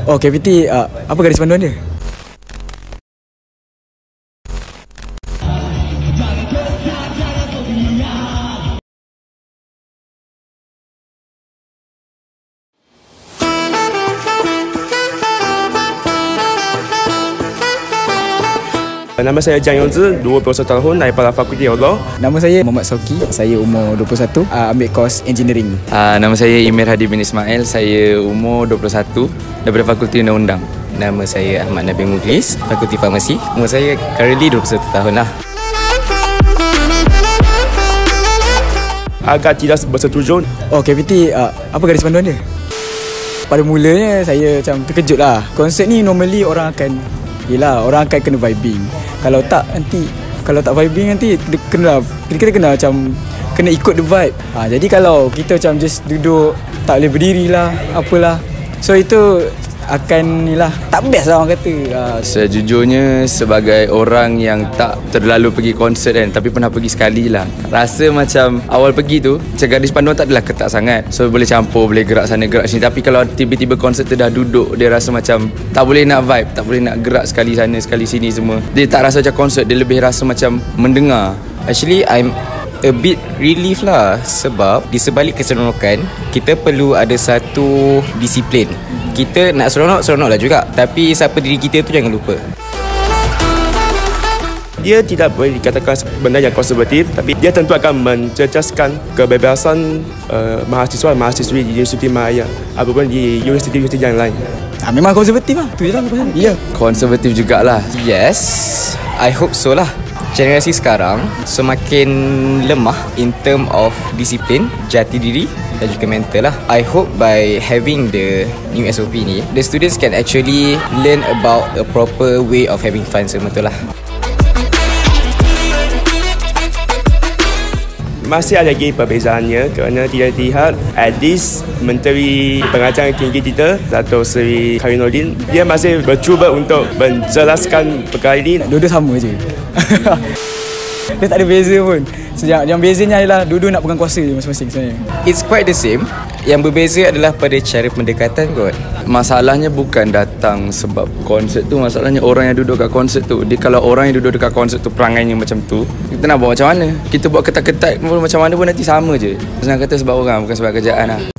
Oh, KPT, apa garis panduan dia? Nama saya Jiang Yongzi, 21 tahun daripada Fakulti Law. Nama saya Muhammad Soki, saya umur 21, ambil kos engineering. Nama saya Imir Hadi bin Ismail, saya umur 21 daripada Fakulti Undang-Undang. Nama saya Ahmad Nabil Mughlis, Fakulti Farmasi. Umur saya currently 21 tahun lah. Agak tidak bersetuju. Oh, KPT, apa garis panduan dia? Pada mulanya saya macam terkejut lah. Konsert ni normally orang akan kena vibing. Kalau tak vibing nanti kita kena macam kena ikut the vibe. Jadi kalau kita macam just duduk tak boleh berdiri lah, apalah. So itu akan tak best lah orang kata. Sejujurnya sebagai orang yang tak terlalu pergi konsert kan, tapi pernah pergi sekali lah, rasa macam awal pergi tu macam garis panduan tak adalah ketat sangat, so boleh campur, boleh gerak sana gerak sini. Tapi kalau tiba-tiba konsert tu dah duduk, dia rasa macam tak boleh nak vibe, tak boleh nak gerak sekali sana sekali sini semua. Dia tak rasa macam konsert, dia lebih rasa macam mendengar. Actually I'm a bit relief lah, sebab di sebalik keseronokan kita perlu ada satu disiplin. Kita nak seronok lah juga, tapi siapa diri kita tu jangan lupa. Dia tidak boleh dikatakan benda yang konservatif, tapi dia tentu akan mencecaskan kebebasan mahasiswa-mahasiswi di Universiti Malaya ataupun di universiti-universiti yang lain. Memang konservatif lah, tu je lah. Ya, konservatif jugalah. Yes, I hope so lah. Generasi sekarang semakin lemah in term of disiplin, jati diri dan juga mental lah. I hope by having the new SOP ni, the students can actually learn about a proper way of having fun semua tu lah. Masih ada lagi perbezaannya kerana tidak dilihat at least Menteri Pengajaran Tinggi kita, Dato' Seri Khairuddin, dia masih bercuba untuk menjelaskan perkara ini. Dua-dua sama je. Dia tak ada beza pun. Yang bezanya adalah dua-dua nak pegang kuasa je masing-masing sebenarnya. It's quite the same. Yang berbeza adalah pada cara pendekatan kot. Masalahnya bukan datang sebab konsert tu, masalahnya orang yang duduk kat konsert tu. Kalau orang yang duduk dekat konsert tu perangainya macam tu, kita nak buat macam mana? Kita buat ketat-ketat macam mana pun nanti sama je. Senang kata sebab orang, bukan sebab kerjaan lah.